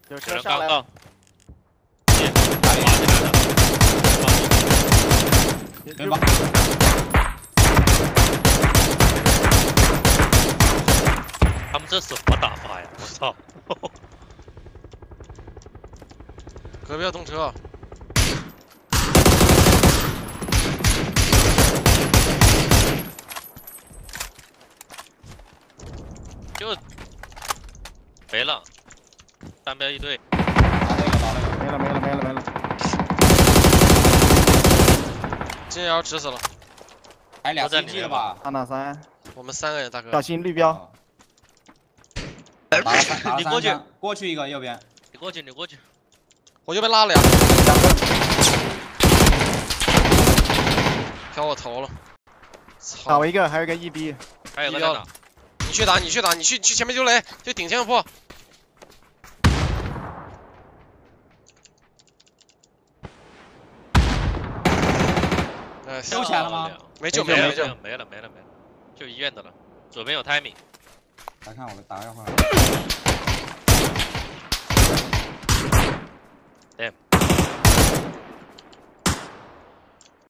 有有车上来， 人刚刚， 对吧？ 他们这什么打法呀？我操！ 隔壁要动车， 就没了，单标一队。 没了。 金瑶直死了， 还俩都在 CG 了吧？ 3打3， 我们3个人，大哥小。心绿标。 哦。打了你过去 3枪，过去一个右边。 你过去，你过去。 我就被拉了呀， 两个， 挑我头了。 打操！ 我一个，还有一个 EB。 还有个在哪？ 你去打，你去前面丢雷，就顶前面破。哎， 丢钱了吗？ 没救， 没了， 救。 没了，就医院的了。左边有 timing。 来看我的打个电话。